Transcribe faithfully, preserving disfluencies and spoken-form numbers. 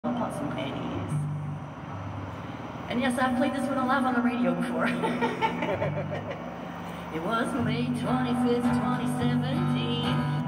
Possum Panties. And yes, I've played this one live on the radio before. It was May twenty-fifth, twenty seventeen.